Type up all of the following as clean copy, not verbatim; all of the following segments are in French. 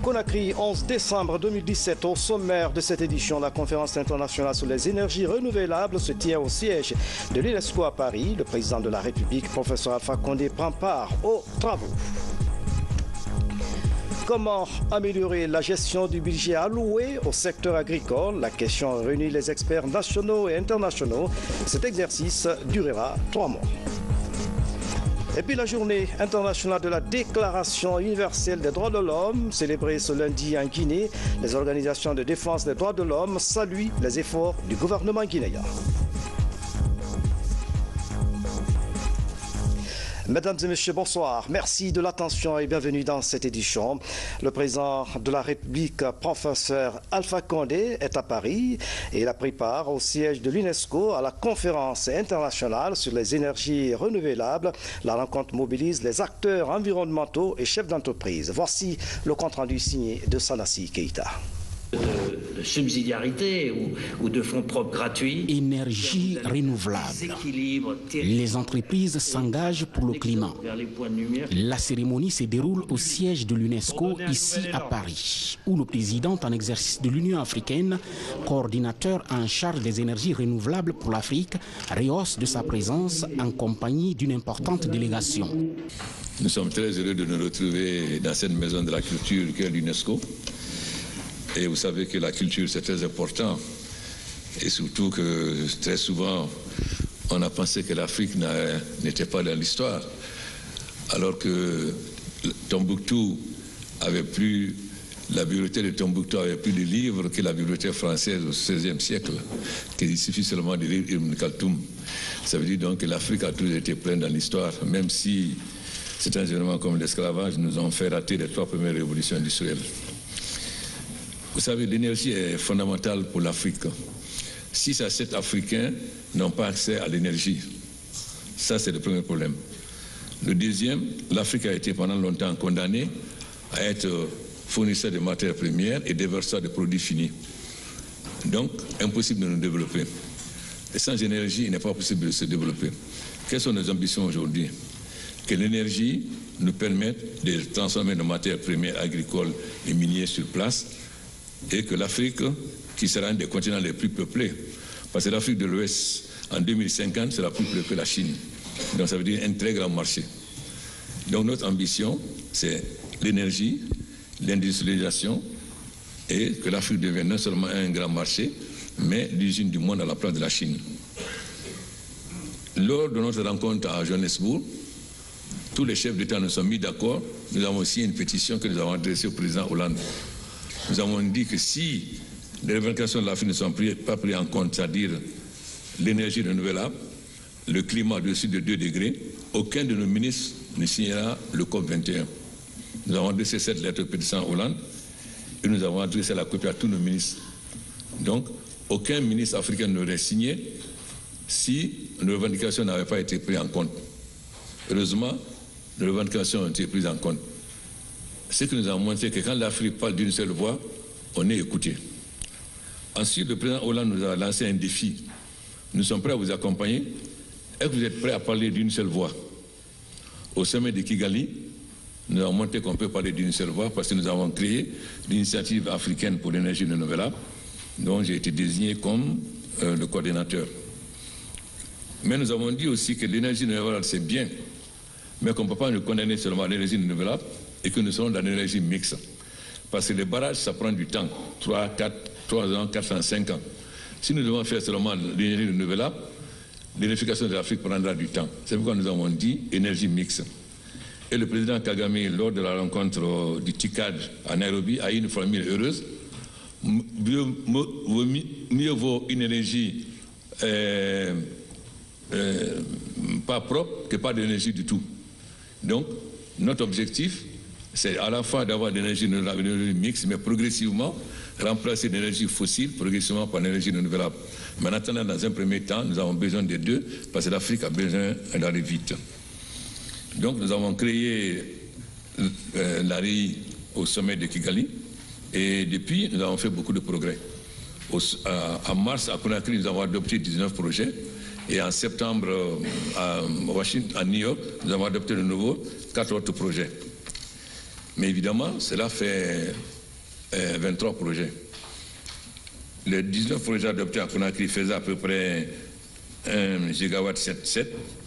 Conakry, 11 décembre 2017. Au sommaire de cette édition, la conférence internationale sur les énergies renouvelables se tient au siège de l'UNESCO à Paris. Le président de la République, professeur Alpha Condé, prend part aux travaux. Comment améliorer la gestion du budget alloué au secteur agricole? La question réunit les experts nationaux et internationaux. Cet exercice durera 3 mois. Et puis la journée internationale de la Déclaration universelle des droits de l'homme, célébrée ce lundi en Guinée, les organisations de défense des droits de l'homme saluent les efforts du gouvernement guinéen. Mesdames et messieurs, bonsoir. Merci de l'attention et bienvenue dans cette édition. Le président de la République, professeur Alpha Condé, est à Paris et il a pris part au siège de l'UNESCO à la conférence internationale sur les énergies renouvelables. La rencontre mobilise les acteurs environnementaux et chefs d'entreprise. Voici le compte-rendu signé de Sanassi Keïta. De subsidiarité ou de fonds propres gratuits. Énergie renouvelable. Les entreprises s'engagent pour le climat. La cérémonie se déroule au siège de l'UNESCO ici à Paris, où le président en exercice de l'Union africaine, coordinateur en charge des énergies renouvelables pour l'Afrique, rehausse de sa présence en compagnie d'une importante délégation. Nous sommes très heureux de nous retrouver dans cette maison de la culture qu'est l'UNESCO. Et vous savez que la culture, c'est très important. Et surtout que très souvent, on a pensé que l'Afrique n'était pas dans l'histoire. Alors que Tombouctou avait plus, la bibliothèque de Tombouctou avait plus de livres que la bibliothèque française au XVIe siècle, qu'il suffit seulement de lire Ibn Khaltoum. Ça veut dire donc que l'Afrique a toujours été pleine dans l'histoire, même si certains événements comme l'esclavage nous ont fait rater les 3 premières révolutions industrielles. Vous savez, l'énergie est fondamentale pour l'Afrique. 6 à 7 Africains n'ont pas accès à l'énergie. Ça, c'est le premier problème. Le deuxième, l'Afrique a été pendant longtemps condamnée à être fournisseur de matières premières et déverseur de produits finis. Donc, impossible de nous développer. Et sans énergie, il n'est pas possible de se développer. Quelles sont nos ambitions aujourd'hui? Que l'énergie nous permette de transformer nos matières premières agricoles et minières sur place, et que l'Afrique, qui sera un des continents les plus peuplés, parce que l'Afrique de l'Ouest, en 2050, sera plus peuplée que la Chine. Donc ça veut dire un très grand marché. Donc notre ambition, c'est l'énergie, l'industrialisation, et que l'Afrique devienne non seulement un grand marché, mais l'usine du monde à la place de la Chine. Lors de notre rencontre à Johannesburg, tous les chefs d'État nous sont mis d'accord. Nous avons aussi une pétition que nous avons adressée au président Hollande. Nous avons dit que si les revendications de l'Afrique ne sont pas prises en compte, c'est-à-dire l'énergie renouvelable, le climat au-dessus de 2 degrés, aucun de nos ministres ne signera le COP21. Nous avons adressé cette lettre au président Hollande et nous avons adressé la copie à tous nos ministres. Donc, aucun ministre africain n'aurait signé si nos revendications n'avaient pas été prises en compte. Heureusement, nos revendications ont été prises en compte. Ce que nous avons montré, que quand l'Afrique parle d'une seule voix, on est écouté. Ensuite, le président Hollande nous a lancé un défi. Nous sommes prêts à vous accompagner. Est-ce que vous êtes prêts à parler d'une seule voix? Au sommet de Kigali, nous avons montré qu'on peut parler d'une seule voix parce que nous avons créé l'initiative africaine pour l'énergie renouvelable, dont j'ai été désigné comme le coordinateur. Mais nous avons dit aussi que l'énergie renouvelable, c'est bien, mais qu'on ne peut pas nous condamner seulement à l'énergie renouvelable, et que nous serons dans l'énergie mixte. Parce que les barrages, ça prend du temps, 3 ans, 4 ans, 5 ans. Si nous devons faire seulement l'énergie renouvelable, l'électrification de l'Afrique prendra du temps. C'est pourquoi nous avons dit énergie mixte. Et le président Kagame, lors de la rencontre du TICAD à Nairobi, a eu une formule heureuse. Mieux vaut une énergie pas propre que pas d'énergie du tout. Donc, notre objectif, c'est à la fois d'avoir de l'énergie mixte, mais progressivement remplacer l'énergie fossile progressivement par l'énergie renouvelable. Mais en attendant, dans un premier temps, nous avons besoin des deux, parce que l'Afrique a besoin d'aller vite. Donc nous avons créé l'ARI au sommet de Kigali, et depuis, nous avons fait beaucoup de progrès. En mars, à Conakry, nous avons adopté 19 projets, et en septembre, à Washington, à New York, nous avons adopté de nouveau 4 autres projets. Mais évidemment, cela fait 23 projets. Les 19 projets adoptés à Conakry faisaient à peu près 1 gigawatt 7,7.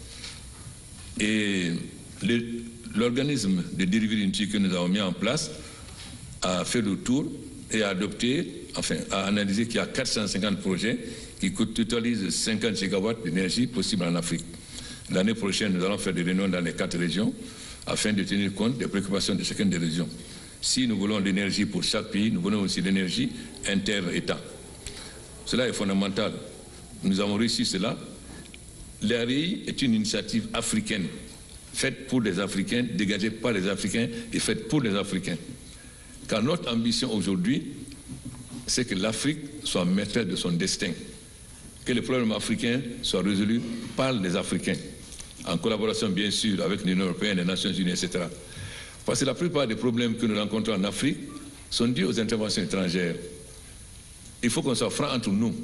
Et l'organisme de delivery unity que nous avons mis en place a fait le tour et a adopté, enfin, a analysé qu'il y a 450 projets qui totalisent 50 gigawatts d'énergie possible en Afrique. L'année prochaine, nous allons faire des réunions dans les 4 régions afin de tenir compte des préoccupations de chacune des régions. Si nous voulons l'énergie pour chaque pays, nous voulons aussi l'énergie inter-État. Cela est fondamental. Nous avons réussi cela. L'ARI est une initiative africaine, faite pour les Africains, dégagée par les Africains et faite pour les Africains. Car notre ambition aujourd'hui, c'est que l'Afrique soit maîtresse de son destin, que les problèmes africains soient résolus par les Africains, en collaboration bien sûr avec l'Union européenne, les Nations unies, etc. Parce que la plupart des problèmes que nous rencontrons en Afrique sont dus aux interventions étrangères. Il faut qu'on soit franc entre nous.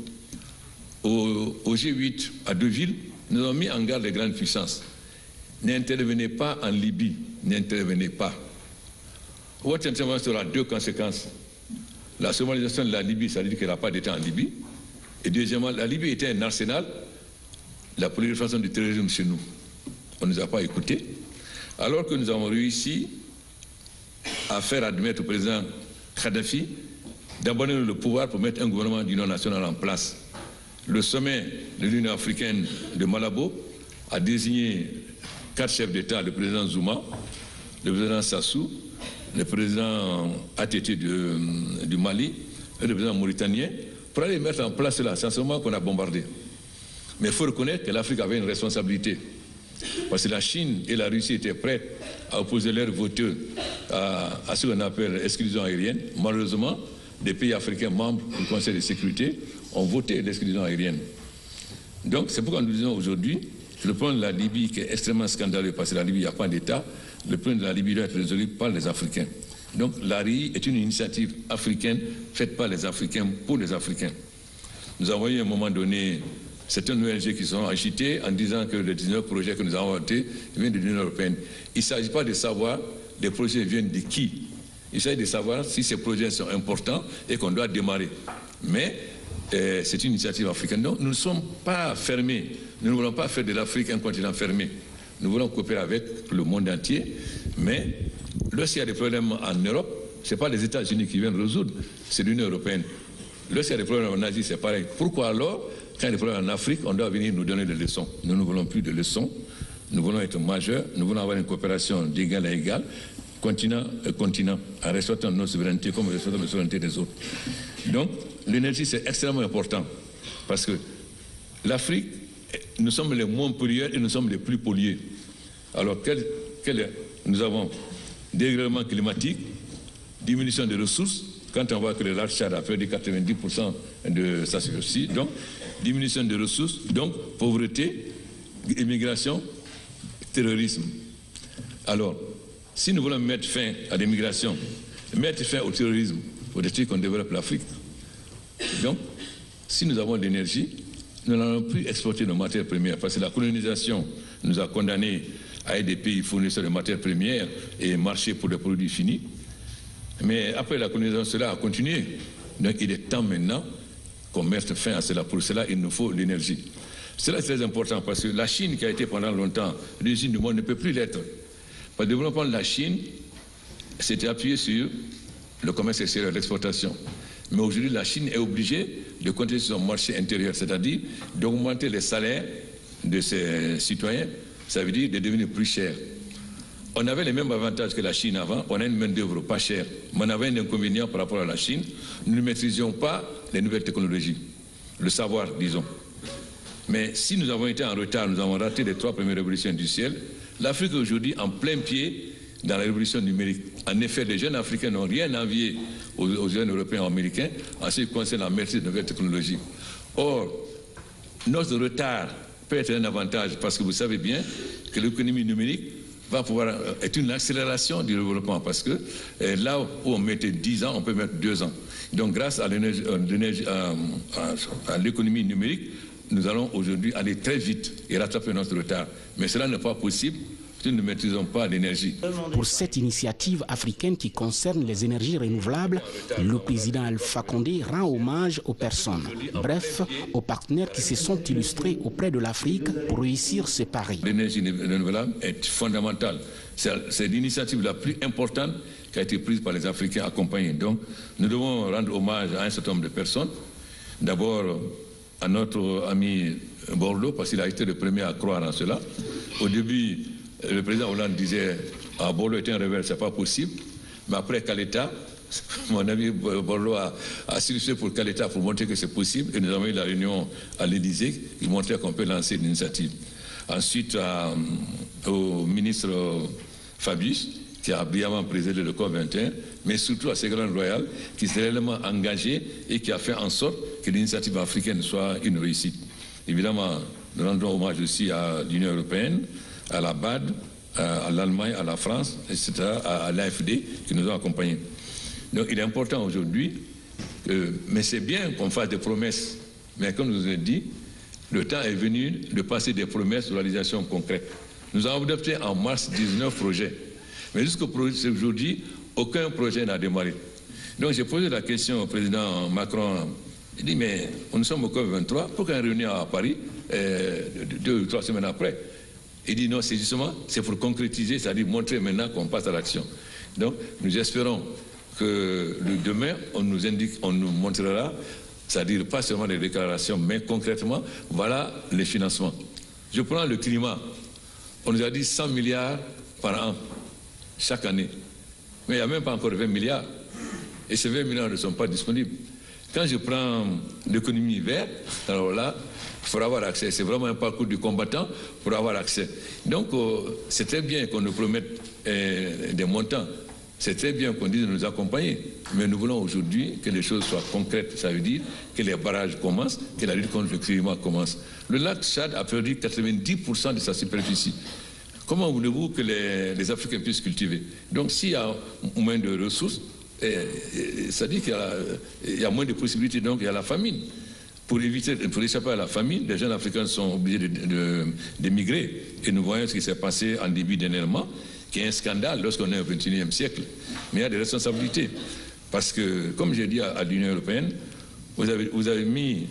Au G8 à Deauville, nous avons mis en garde les grandes puissances. N'intervenez pas en Libye, n'intervenez pas. Votre intervention aura 2 conséquences. La somalisation de la Libye, ça veut dire qu'elle n'a pas d'État en Libye. Et deuxièmement, la Libye était un arsenal, la prolifération du terrorisme chez nous. On ne nous a pas écoutés. Alors que nous avons réussi à faire admettre au président Kadhafi d'abandonner le pouvoir pour mettre un gouvernement d'union nationale en place. Le sommet de l'Union africaine de Malabo a désigné 4 chefs d'État, le président Zuma, le président Sassou, le président ATT du Mali et le président mauritanien, pour aller mettre en place cela. C'est en ce moment qu'on a bombardé. Mais il faut reconnaître que l'Afrique avait une responsabilité. Parce que la Chine et la Russie étaient prêtes à opposer leurs voteurs à ce qu'on appelle l'exclusion aérienne. Malheureusement, des pays africains membres du Conseil de sécurité ont voté l'exclusion aérienne. Donc c'est pourquoi nous disons aujourd'hui que le problème de la Libye, qui est extrêmement scandaleux, parce que la Libye, il n'y a pas d'État, le problème de la Libye doit être résolu par les Africains. Donc l'ARI est une initiative africaine faite par les Africains pour les Africains. Nous avons eu à un moment donné certaines ONG qui sont agitées en disant que les 19 projets que nous avons votés viennent de l'Union européenne. Il ne s'agit pas de savoir les projets viennent de qui. Il s'agit de savoir si ces projets sont importants et qu'on doit démarrer. Mais c'est une initiative africaine. Donc nous ne sommes pas fermés. Nous ne voulons pas faire de l'Afrique un continent fermé. Nous voulons coopérer avec le monde entier. Mais lorsqu'il y a des problèmes en Europe, ce n'est pas les États-Unis qui viennent résoudre, c'est l'Union européenne. Lorsqu'il y a des problèmes en Asie, c'est pareil. Pourquoi alors, quand il y a des problèmes en Afrique, on doit venir nous donner des leçons? Nous ne voulons plus de leçons. Nous voulons être majeurs. Nous voulons avoir une coopération d'égal à égal, continent à continent, en respectant nos souverainetés comme en respectant les souverainetés des autres. Donc, l'énergie, c'est extrêmement important. Parce que l'Afrique, nous sommes les moins pollueurs et nous sommes les plus pollués. Alors, nous avons dérèglement climatique, diminution des ressources. Quand on voit que le lac Tchad a perdu 90% de sa superficie, donc diminution des ressources, donc pauvreté, immigration, terrorisme. Alors, si nous voulons mettre fin à l'immigration, mettre fin au terrorisme, il faut dire qu'on développe l'Afrique. Donc, si nous avons de l'énergie, nous n'allons plus exporter nos matières premières, parce que la colonisation nous a condamnés à être des pays fournisseurs de matières premières et marcher pour des produits finis. Mais après la colonisation, cela a continué. Donc il est temps maintenant qu'on mette fin à cela. Pour cela, il nous faut l'énergie. Cela est très important parce que la Chine, qui a été pendant longtemps l'usine du monde, ne peut plus l'être. Parce que le développement de la Chine s'était appuyé sur le commerce extérieur, l'exportation. Mais aujourd'hui, la Chine est obligée de continuer sur son marché intérieur, c'est-à-dire d'augmenter les salaires de ses citoyens, ça veut dire de devenir plus cher. On avait les mêmes avantages que la Chine avant, on a une main-d'œuvre pas chère, mais on avait un inconvénient par rapport à la Chine, nous ne maîtrisions pas les nouvelles technologies, le savoir, disons. Mais si nous avons été en retard, nous avons raté les 3 premières révolutions industrielles, l'Afrique est aujourd'hui en plein pied dans la révolution numérique. En effet, les jeunes Africains n'ont rien envié aux jeunes Européens ou Américains en ce qui concerne la maîtrise de nouvelles technologies. Or, notre retard peut être un avantage parce que vous savez bien que l'économie numérique va pouvoir être une accélération du développement parce que là où on mettait 10 ans, on peut mettre 2 ans. Donc grâce à l'économie numérique, nous allons aujourd'hui aller très vite et rattraper notre retard. Mais cela n'est pas possible nous ne maîtrisons pas l'énergie. Pour cette initiative africaine qui concerne les énergies renouvelables, le président Alpha Condé rend hommage aux personnes, bref, aux partenaires qui se sont illustrés auprès de l'Afrique pour réussir ce pari. L'énergie renouvelable est fondamentale. C'est l'initiative la plus importante qui a été prise par les Africains accompagnés. Donc, nous devons rendre hommage à un certain nombre de personnes. D'abord, à notre ami Borloo, parce qu'il a été le premier à croire en cela. Au début, le président Hollande disait « Ah, Borloo est un rebelle, c'est pas possible ». Mais après Kaleta, mon ami Borloo a s'illustré pour Kaleta pour montrer que c'est possible. Et nous avons eu la réunion à l'Élysée qui montrait qu'on peut lancer une initiative. Ensuite, au ministre Fabius, qui a brillamment présidé le COP 21, mais surtout à Ségolène Royal, qui s'est réellement engagé et qui a fait en sorte que l'initiative africaine soit une réussite. Évidemment, nous rendons hommage aussi à l'Union européenne, à la BAD, à l'Allemagne, à la France, etc., à l'AFD qui nous ont accompagnés. Donc il est important aujourd'hui, mais c'est bien qu'on fasse des promesses, mais comme je vous ai dit, le temps est venu de passer des promesses aux réalisations concrètes. Nous avons adopté en mars 19 projets, mais jusqu'aujourd'hui, aucun projet n'a démarré. Donc j'ai posé la question au président Macron. Il dit, mais nous sommes au COP23, pourquoi une réunion à Paris 2 ou 3 semaines après? Il dit non, c'est justement, c'est pour concrétiser, c'est-à-dire montrer maintenant qu'on passe à l'action. Donc nous espérons que demain, on nous montrera, c'est-à-dire pas seulement les déclarations, mais concrètement, voilà les financements. Je prends le climat. On nous a dit 100 milliards par an, chaque année. Mais il n'y a même pas encore 20 milliards. Et ces 20 milliards ne sont pas disponibles. Quand je prends l'économie verte, alors là, il faut avoir accès. C'est vraiment un parcours du combattant pour avoir accès. Donc, c'est très bien qu'on nous promette des montants. C'est très bien qu'on dise de nous accompagner. Mais nous voulons aujourd'hui que les choses soient concrètes. Ça veut dire que les barrages commencent, que la lutte contre le climat commence. Le lac Tchad a perdu 90% de sa superficie. Comment voulez-vous que les Africains puissent cultiver? Donc, s'il y a moins de ressources, ça dit qu'il y a moins de possibilités, donc il y a la famine. Pour échapper à la famine, les jeunes Africains sont obligés d'émigrer. Et nous voyons ce qui s'est passé en Libye dernièrement, qui est un scandale lorsqu'on est au XXIe siècle. Mais il y a des responsabilités. Parce que, comme j'ai dit à l'Union européenne, vous avez mis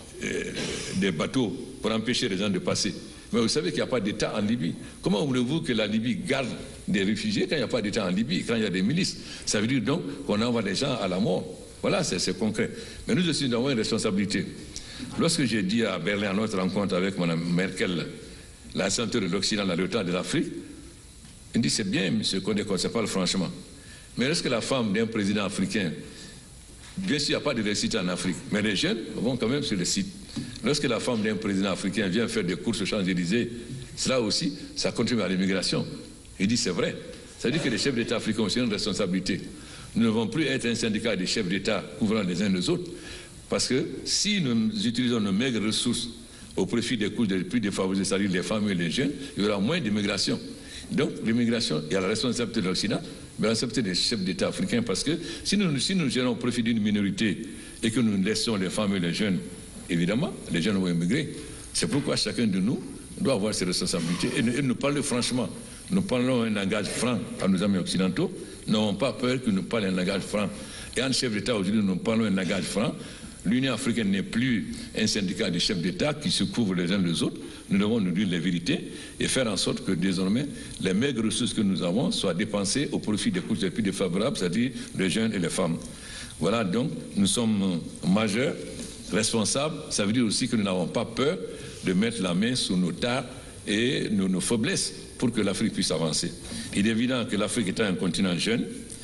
des bateaux pour empêcher les gens de passer. Mais vous savez qu'il n'y a pas d'État en Libye. Comment voulez-vous que la Libye garde des réfugiés quand il n'y a pas d'État en Libye, quand il y a des milices? Ça veut dire donc qu'on envoie des gens à la mort. Voilà, c'est concret. Mais nous aussi, nous avons une responsabilité. Lorsque j'ai dit à Berlin, à notre rencontre avec Mme Merkel, la santé de l'Occident, la l'OTAN de l'Afrique, il dit, c'est bien, M. Condé, qu'on ne parle franchement. Mais lorsque la femme d'un président africain, bien sûr, il n'y a pas de diversité en Afrique, mais les jeunes vont quand même sur le site. Lorsque la femme d'un président africain vient faire des courses aux Champs-Élysées, cela aussi, ça contribue à l'immigration. Il dit, c'est vrai. Ça veut dire que les chefs d'État africains ont aussi une responsabilité. Nous ne devons plus être un syndicat des chefs d'État couvrant les uns les autres, parce que si nous utilisons nos maigres ressources au profit des couches les plus défavorisées, c'est-à-dire les femmes et les jeunes, il y aura moins d'immigration. Donc, l'immigration, il y a la responsabilité de l'Occident, mais la responsabilité des chefs d'État africains, parce que si nous gérons au profit d'une minorité et que nous laissons les femmes et les jeunes, évidemment, les jeunes vont immigrer. C'est pourquoi chacun de nous doit avoir ses responsabilités et nous parler franchement. Nous parlons un langage franc à nos amis occidentaux. Nous n'avons pas peur que nous parlions un langage franc. Et en chef d'État, aujourd'hui, nous parlons un langage franc. L'Union africaine n'est plus un syndicat de chefs d'État qui se couvrent les uns les autres. Nous devons nous dire les vérités et faire en sorte que désormais, les maigres ressources que nous avons soient dépensées au profit des couches les plus défavorables, c'est-à-dire les jeunes et les femmes. Voilà, donc, nous sommes majeurs, responsables. Ça veut dire aussi que nous n'avons pas peur de mettre la main sur nos tares et nos faiblesses pour que l'Afrique puisse avancer. Il est évident que l'Afrique est un continent jeune.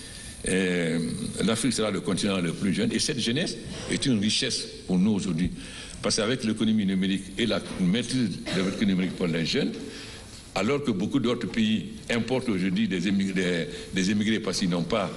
L'Afrique sera le continent le plus jeune et cette jeunesse est une richesse pour nous aujourd'hui parce qu'avec l'économie numérique et la maîtrise de l'économie numérique pour les jeunes, alors que beaucoup d'autres pays importent aujourd'hui des émigrés parce qu'ils n'ont pas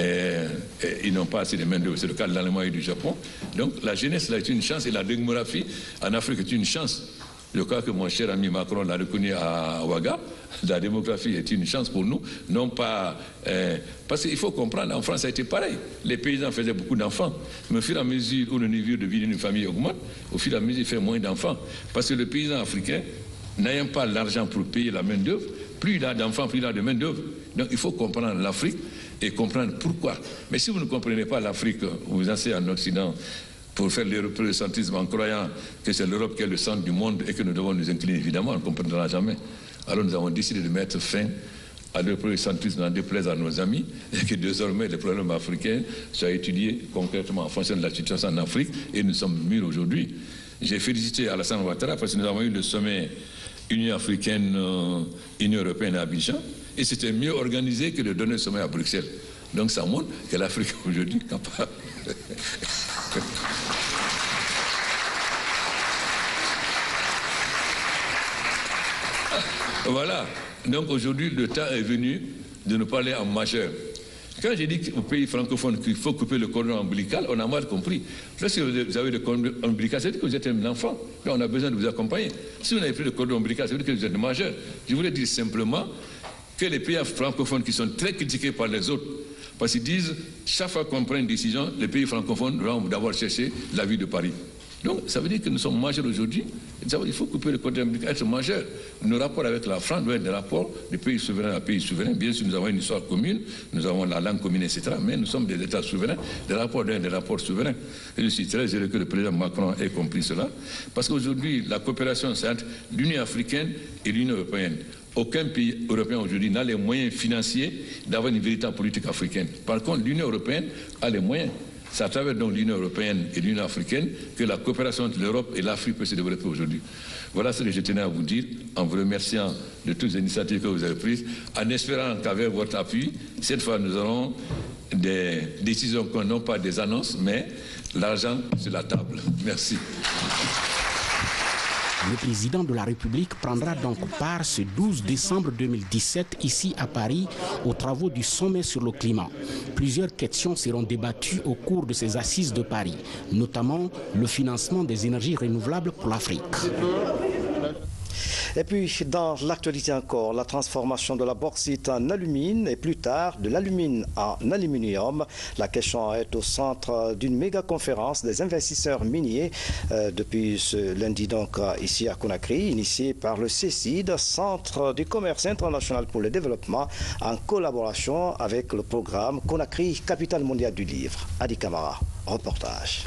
assez de main-d'œuvre. C'est le cas de l'Allemagne et du Japon. Donc la jeunesse là est une chance et la démographie en Afrique est une chance. Je crois que mon cher ami Macron l'a reconnu à Ouaga. La démographie est une chance pour nous, non pas... parce qu'il faut comprendre, en France, ça a été pareil. Les paysans faisaient beaucoup d'enfants. Mais au fur et à mesure où le niveau de vie d'une famille augmente, au fur et à mesure, il fait moins d'enfants. Parce que le paysan africain, n'ayant pas l'argent pour payer la main-d'œuvre, plus il a d'enfants, plus il a de main-d'œuvre. Donc il faut comprendre l'Afrique et comprendre pourquoi. Mais si vous ne comprenez pas l'Afrique, vous enseignez en Occident pour faire l'européocentrisme en croyant que c'est l'Europe qui est le centre du monde et que nous devons nous incliner, évidemment, on ne comprendra jamais. Alors nous avons décidé de mettre fin à l'européocentrisme, en déplaise à nos amis, et que désormais les problèmes africains soient étudiés concrètement en fonction de la situation en Afrique, et nous sommes mûrs aujourd'hui. J'ai félicité Alassane Ouattara parce que nous avons eu le sommet Union africaine, Union européenne à Abidjan, et c'était mieux organisé que de donner le sommet à Bruxelles. Donc ça montre que l'Afrique aujourd'hui est capable. Voilà. Donc aujourd'hui, le temps est venu de nous parler en majeur. Quand j'ai dit aux pays francophones qu'il faut couper le cordon ombilical, on a mal compris. Lorsque vous avez le cordon ombilical, ça veut dire que vous êtes un enfant. Là, on a besoin de vous accompagner. Si vous n'avez plus le cordon ombilical, ça veut dire que vous êtes majeur. Je voulais dire simplement que les pays francophones qui sont très critiqués par les autres, parce qu'ils disent, chaque fois qu'on prend une décision, les pays francophones doivent d'abord chercher l'avis de Paris. Donc, ça veut dire que nous sommes majeurs aujourd'hui. Il faut couper le cordon ombilical, être majeur. Nos rapports avec la France doivent être des rapports de pays souverains à pays souverains. Bien sûr, nous avons une histoire commune, nous avons la langue commune, etc. Mais nous sommes des États souverains, des rapports doivent être des rapports souverains. Et je suis très heureux que le président Macron ait compris cela. Parce qu'aujourd'hui, la coopération, c'est entre l'Union africaine et l'Union européenne. Aucun pays européen aujourd'hui n'a les moyens financiers d'avoir une véritable politique africaine. Par contre, l'Union européenne a les moyens. C'est à travers donc l'Union européenne et l'Union africaine que la coopération entre l'Europe et l'Afrique peut se développer aujourd'hui. Voilà ce que je tenais à vous dire, en vous remerciant de toutes les initiatives que vous avez prises, en espérant qu'avec votre appui, cette fois nous aurons des décisions qui n'ont pas des annonces, mais l'argent sur la table. Merci. Le président de la République prendra donc part ce 12 décembre 2017 ici à Paris aux travaux du sommet sur le climat. Plusieurs questions seront débattues au cours de ces assises de Paris, notamment le financement des énergies renouvelables pour l'Afrique. Et puis, dans l'actualité encore, la transformation de la bauxite en alumine et plus tard de l'alumine en aluminium. La question est au centre d'une méga conférence des investisseurs miniers depuis ce lundi donc ici à Conakry, initiée par le CECID, Centre du commerce international pour le développement, en collaboration avec le programme Conakry, capitale mondiale du livre. Adi Kamara, reportage.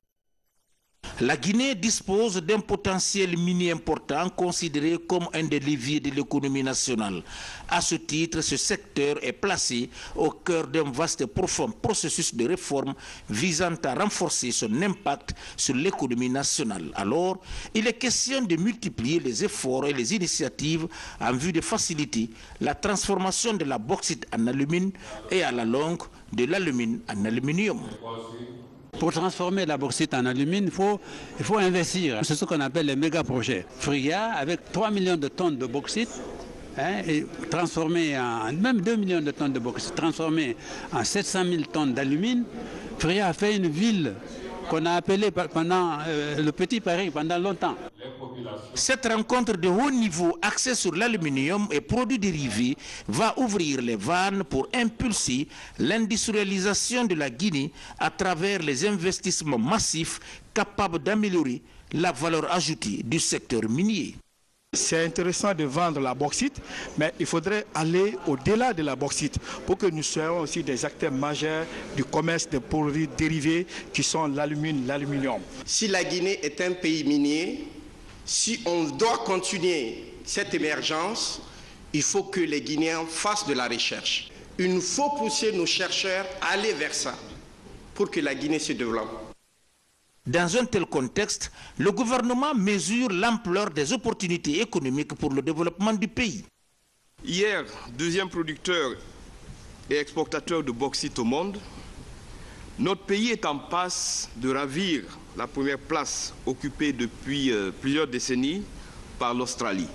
La Guinée dispose d'un potentiel minier important considéré comme un des leviers de l'économie nationale. À ce titre, ce secteur est placé au cœur d'un vaste et profond processus de réforme visant à renforcer son impact sur l'économie nationale. Alors, il est question de multiplier les efforts et les initiatives en vue de faciliter la transformation de la bauxite en alumine et à la longue de l'alumine en aluminium. Pour transformer la bauxite en alumine, il faut investir. C'est ce qu'on appelle les méga-projets. Fria, avec 3 millions de tonnes de bauxite, et transformé en même 2 millions de tonnes de bauxite, transformé en 700 000 tonnes d'alumine, Fria a fait une ville qu'on a appelée pendant le Petit Paris pendant longtemps. Cette rencontre de haut niveau axée sur l'aluminium et produits dérivés va ouvrir les vannes pour impulser l'industrialisation de la Guinée à travers les investissements massifs capables d'améliorer la valeur ajoutée du secteur minier. C'est intéressant de vendre la bauxite, mais il faudrait aller au-delà de la bauxite pour que nous soyons aussi des acteurs majeurs du commerce des produits dérivés qui sont l'alumine, l'aluminium. Si la Guinée est un pays minier, si on doit continuer cette émergence, il faut que les Guinéens fassent de la recherche. Il nous faut pousser nos chercheurs à aller vers ça pour que la Guinée se développe. Dans un tel contexte, le gouvernement mesure l'ampleur des opportunités économiques pour le développement du pays. Hier, deuxième producteur et exportateur de bauxite au monde, notre pays est en passe de ravir la première place occupée depuis plusieurs décennies par l'Australie.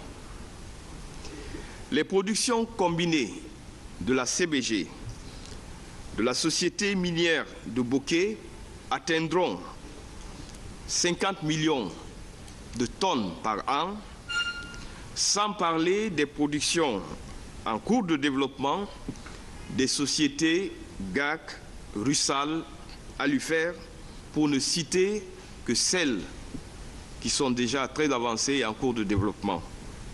Les productions combinées de la CBG, de la Société minière de Bokeh atteindront 50 millions de tonnes par an, sans parler des productions en cours de développement des sociétés GAC, Rusal, Alufer, pour ne citer que celles qui sont déjà très avancées et en cours de développement.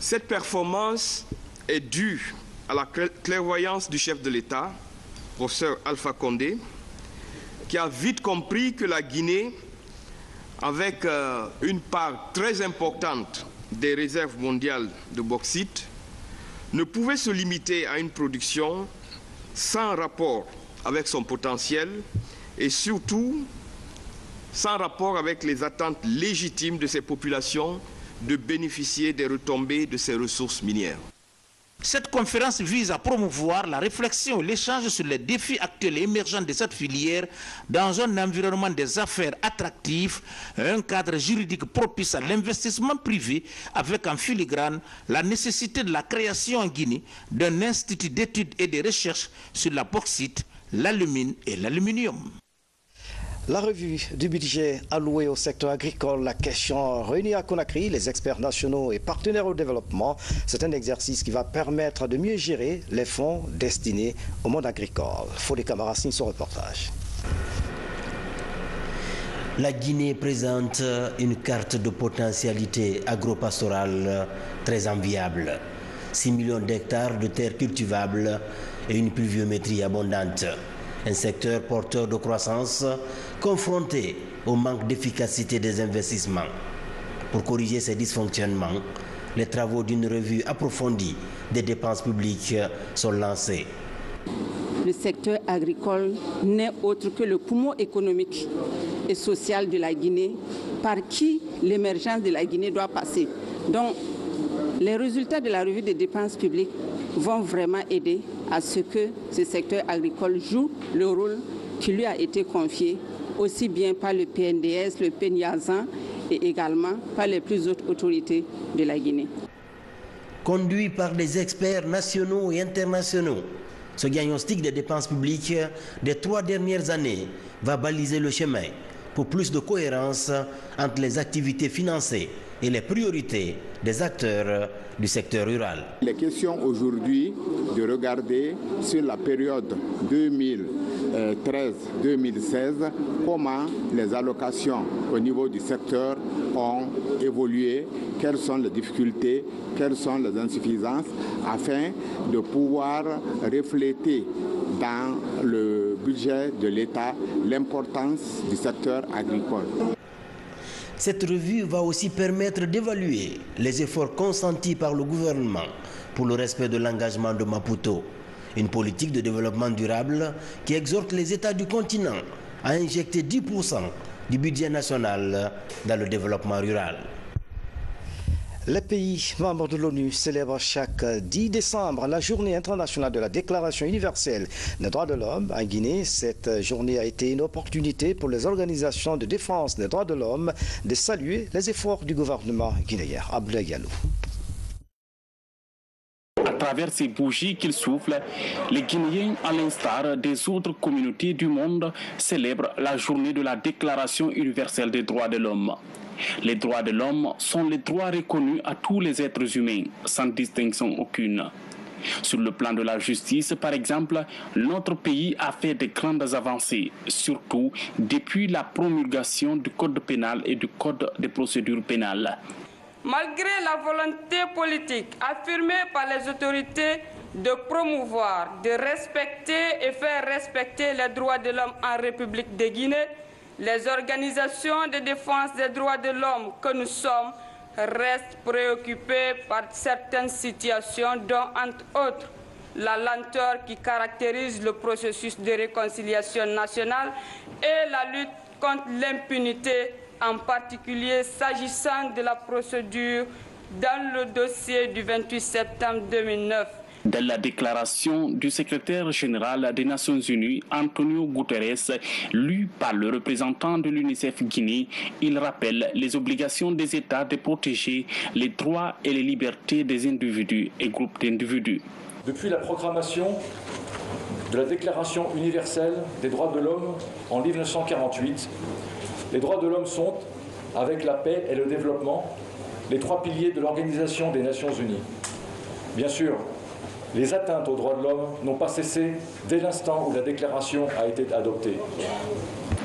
Cette performance est due à la clairvoyance du chef de l'État, professeur Alpha Condé, qui a vite compris que la Guinée, avec une part très importante des réserves mondiales de bauxite, ne pouvait se limiter à une production sans rapport avec son potentiel et surtout sans rapport avec les attentes légitimes de ces populations de bénéficier des retombées de ces ressources minières. Cette conférence vise à promouvoir la réflexion et l'échange sur les défis actuels et émergents de cette filière dans un environnement des affaires attractif, un cadre juridique propice à l'investissement privé avec en filigrane la nécessité de la création en Guinée d'un institut d'études et de recherche sur la bauxite, l'alumine et l'aluminium. La revue du budget alloué au secteur agricole, la question réunie à Conakry, les experts nationaux et partenaires au développement. C'est un exercice qui va permettre de mieux gérer les fonds destinés au monde agricole. Fodé Camara signe son reportage. La Guinée présente une carte de potentialité agro-pastorale très enviable. 6 millions d'hectares de terres cultivables et une pluviométrie abondante. Un secteur porteur de croissance confronté au manque d'efficacité des investissements. Pour corriger ces dysfonctionnements, les travaux d'une revue approfondie des dépenses publiques sont lancés. Le secteur agricole n'est autre que le poumon économique et social de la Guinée par qui l'émergence de la Guinée doit passer. Donc, les résultats de la revue des dépenses publiques vont vraiment aider à ce que ce secteur agricole joue le rôle qui lui a été confié, aussi bien par le PNDS, le PNIAZAN et également par les plus hautes autorités de la Guinée. Conduit par des experts nationaux et internationaux, ce diagnostic des dépenses publiques des 3 dernières années va baliser le chemin pour plus de cohérence entre les activités financées et les priorités des acteurs du secteur rural. Il est question aujourd'hui de regarder sur la période 2013-2016 comment les allocations au niveau du secteur ont évolué, quelles sont les difficultés, quelles sont les insuffisances, afin de pouvoir refléter dans le budget de l'État l'importance du secteur agricole. Cette revue va aussi permettre d'évaluer les efforts consentis par le gouvernement pour le respect de l'engagement de Maputo, une politique de développement durable qui exhorte les États du continent à injecter 10% du budget national dans le développement rural. Les pays membres de l'ONU célèbrent chaque 10 décembre la journée internationale de la Déclaration universelle des droits de l'homme. En Guinée, cette journée a été une opportunité pour les organisations de défense des droits de l'homme de saluer les efforts du gouvernement guinéen. Abdoulaye Diallo. À travers ces bougies qu'ils soufflent, les Guinéens, à l'instar des autres communautés du monde, célèbrent la journée de la Déclaration universelle des droits de l'homme. Les droits de l'homme sont les droits reconnus à tous les êtres humains, sans distinction aucune. Sur le plan de la justice, par exemple, notre pays a fait de grandes avancées, surtout depuis la promulgation du Code pénal et du Code de procédure pénale. Malgré la volonté politique affirmée par les autorités de promouvoir, de respecter et faire respecter les droits de l'homme en République de Guinée, les organisations de défense des droits de l'homme que nous sommes restent préoccupées par certaines situations dont, entre autres, la lenteur qui caractérise le processus de réconciliation nationale et la lutte contre l'impunité, en particulier s'agissant de la procédure dans le dossier du 28 septembre 2009. Dans la déclaration du secrétaire général des Nations Unies, Antonio Guterres, lue par le représentant de l'UNICEF Guinée, il rappelle les obligations des États de protéger les droits et les libertés des individus et groupes d'individus. Depuis la proclamation de la Déclaration universelle des droits de l'homme en 1948, les droits de l'homme sont, avec la paix et le développement, les 3 piliers de l'Organisation des Nations Unies. Bien sûr, les atteintes aux droits de l'homme n'ont pas cessé dès l'instant où la déclaration a été adoptée.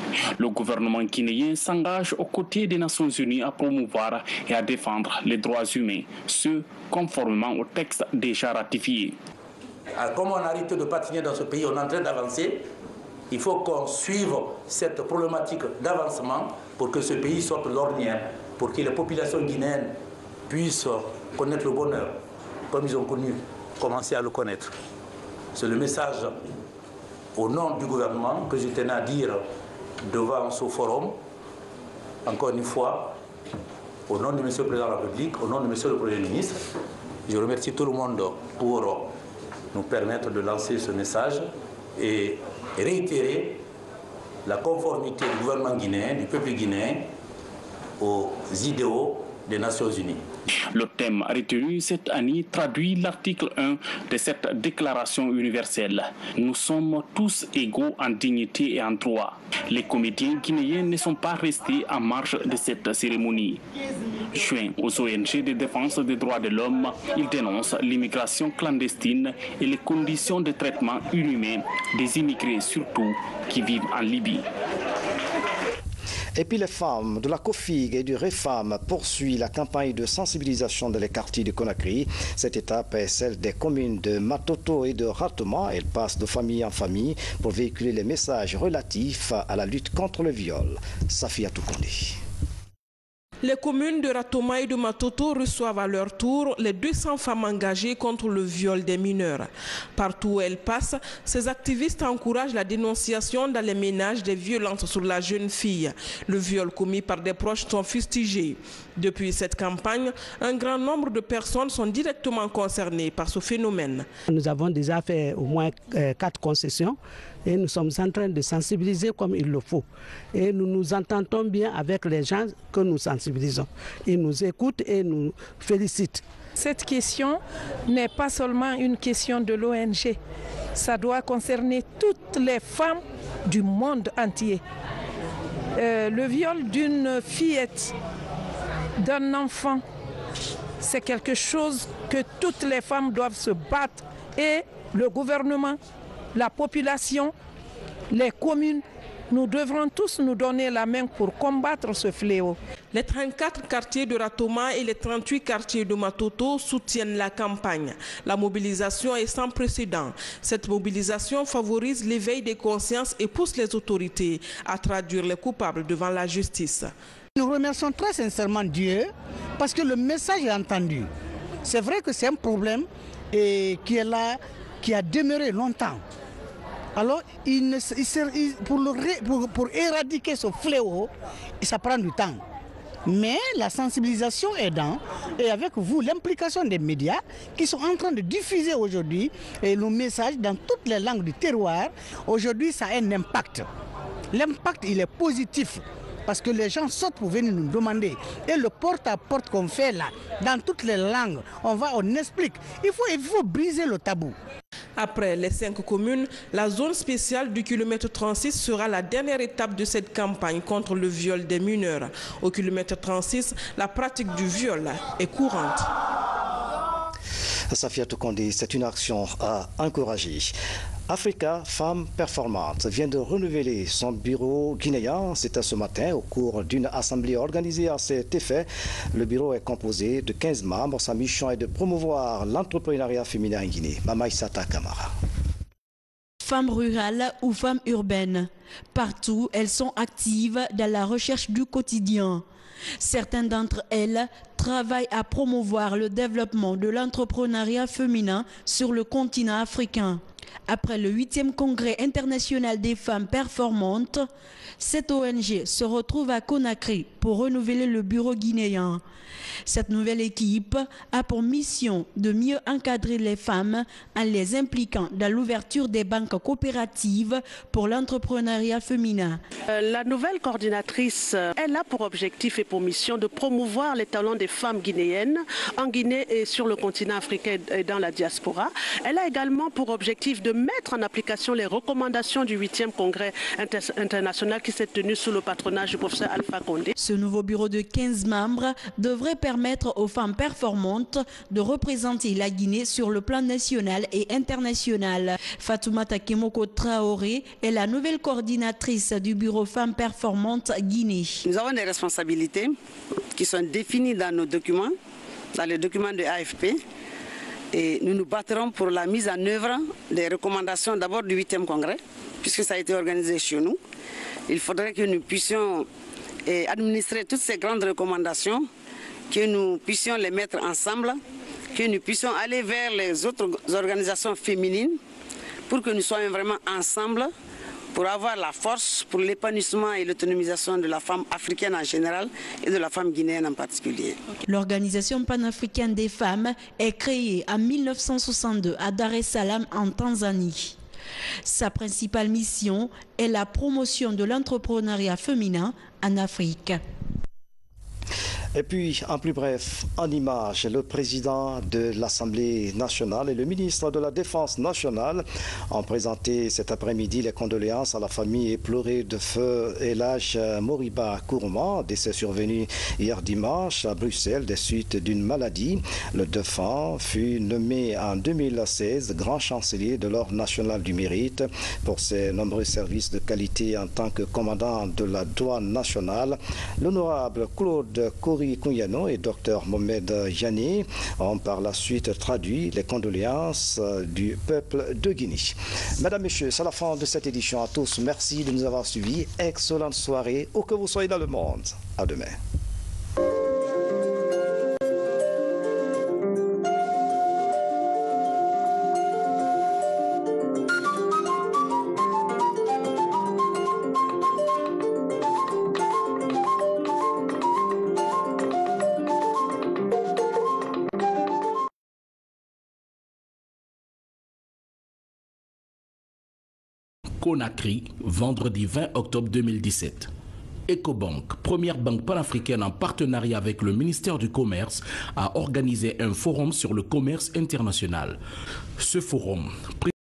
Le gouvernement guinéen s'engage aux côtés des Nations Unies à promouvoir et à défendre les droits humains, ce conformément au texte déjà ratifié. Comme on arrête de patiner dans ce pays, on est en train d'avancer. Il faut qu'on suive cette problématique d'avancement pour que ce pays sorte de l'ornière, pour que les populations guinéennes puissent connaître le bonheur, comme ils ont commencé à le connaître. C'est le message au nom du gouvernement que je tenais à dire devant ce forum, encore une fois, au nom de M. le Président de la République, au nom de M. le Premier ministre. Je remercie tout le monde pour nous permettre de lancer ce message et réitérer la conformité du gouvernement guinéen, du peuple guinéen, aux idéaux des Nations Unies. Le thème retenu cette année traduit l'article 1 de cette déclaration universelle. Nous sommes tous égaux en dignité et en droit. Les comédiens guinéens ne sont pas restés en marge de cette cérémonie. Joints aux ONG de défense des droits de l'homme, ils dénoncent l'immigration clandestine et les conditions de traitement inhumain des immigrés, surtout qui vivent en Libye. Et puis les femmes de la COFIG et du REFAM poursuivent la campagne de sensibilisation dans les quartiers de Conakry. Cette étape est celle des communes de Matoto et de Ratoma. Elle passe de famille en famille pour véhiculer les messages relatifs à la lutte contre le viol. Safia Toukondi. Les communes de Ratoma et de Matoto reçoivent à leur tour les 200 femmes engagées contre le viol des mineurs. Partout où elles passent, ces activistes encouragent la dénonciation dans les ménages des violences sur la jeune fille. Le viol commis par des proches sont fustigés. Depuis cette campagne, un grand nombre de personnes sont directement concernées par ce phénomène. Nous avons déjà fait au moins 4 concessions. Et nous sommes en train de sensibiliser comme il le faut. Et nous nous entendons bien avec les gens que nous sensibilisons. Ils nous écoutent et nous félicitent. Cette question n'est pas seulement une question de l'ONG. Ça doit concerner toutes les femmes du monde entier. Le viol d'une fillette, d'un enfant, c'est quelque chose que toutes les femmes doivent se battre. Et le gouvernement, la population, les communes, nous devrons tous nous donner la main pour combattre ce fléau. Les 34 quartiers de Ratoma et les 38 quartiers de Matoto soutiennent la campagne. La mobilisation est sans précédent. Cette mobilisation favorise l'éveil des consciences et pousse les autorités à traduire les coupables devant la justice. Nous remercions très sincèrement Dieu parce que le message est entendu. C'est vrai que c'est un problème qui est là, qui a demeuré longtemps. Alors, pour éradiquer ce fléau, ça prend du temps. Mais la sensibilisation est dans, et avec vous, l'implication des médias qui sont en train de diffuser aujourd'hui nos messages dans toutes les langues du terroir. Aujourd'hui, ça a un impact. L'impact, il est positif. Parce que les gens sortent pour venir nous demander. Et le porte-à-porte qu'on fait là, dans toutes les langues, on explique. Il faut briser le tabou. Après les 5 communes, la zone spéciale du kilomètre 36 sera la dernière étape de cette campagne contre le viol des mineurs. Au kilomètre 36, la pratique du viol est courante. Safia Toukondi, c'est une action à encourager. Africa Femmes Performantes vient de renouveler son bureau guinéen. C'était ce matin au cours d'une assemblée organisée à cet effet. Le bureau est composé de 15 membres. Sa mission est de promouvoir l'entrepreneuriat féminin en Guinée. Mamaïsata Kamara. Femmes rurales ou femmes urbaines, partout elles sont actives dans la recherche du quotidien. Certaines d'entre elles travaillent à promouvoir le développement de l'entrepreneuriat féminin sur le continent africain. Après le 8e congrès international des femmes performantes, cette ONG se retrouve à Conakry pour renouveler le bureau guinéen. Cette nouvelle équipe a pour mission de mieux encadrer les femmes en les impliquant dans l'ouverture des banques coopératives pour l'entrepreneuriat féminin. La nouvelle coordinatrice, elle a pour objectif et pour mission de promouvoir les talents des femmes guinéennes en Guinée et sur le continent africain et dans la diaspora. Elle a également pour objectif objectif de mettre en application les recommandations du 8e congrès international qui s'est tenu sous le patronage du professeur Alpha Condé. Ce nouveau bureau de 15 membres devrait permettre aux femmes performantes de représenter la Guinée sur le plan national et international. Fatoumata Kemoko Traoré est la nouvelle coordinatrice du bureau Femmes Performantes Guinée. Nous avons des responsabilités qui sont définies dans nos documents, dans les documents de l'AFP. Et nous nous battrons pour la mise en œuvre des recommandations d'abord du 8e congrès, puisque ça a été organisé chez nous. Il faudrait que nous puissions administrer toutes ces grandes recommandations, que nous puissions les mettre ensemble, que nous puissions aller vers les autres organisations féminines pour que nous soyons vraiment ensemble pour avoir la force pour l'épanouissement et l'autonomisation de la femme africaine en général et de la femme guinéenne en particulier. L'Organisation panafricaine des femmes est créée en 1962 à Dar es Salaam en Tanzanie. Sa principale mission est la promotion de l'entrepreneuriat féminin en Afrique. Et puis, en plus bref, en image, le président de l'Assemblée nationale et le ministre de la Défense nationale ont présenté cet après-midi les condoléances à la famille éplorée de feu Elhadj Moriba Kourouma, décès survenu hier dimanche à Bruxelles des suites d'une maladie. Le défunt fut nommé en 2016 grand chancelier de l'Ordre national du mérite pour ses nombreux services de qualité en tant que commandant de la douane nationale. L'honorable Claude Kounyano et Dr Mohamed Jani ont par la suite traduit les condoléances du peuple de Guinée. Mesdames, Messieurs, c'est la fin de cette édition. À tous, merci de nous avoir suivis. Excellente soirée, où que vous soyez dans le monde. À demain. Conakry, vendredi 20 octobre 2017. Ecobank, première banque panafricaine en partenariat avec le ministère du Commerce, a organisé un forum sur le commerce international. Ce forum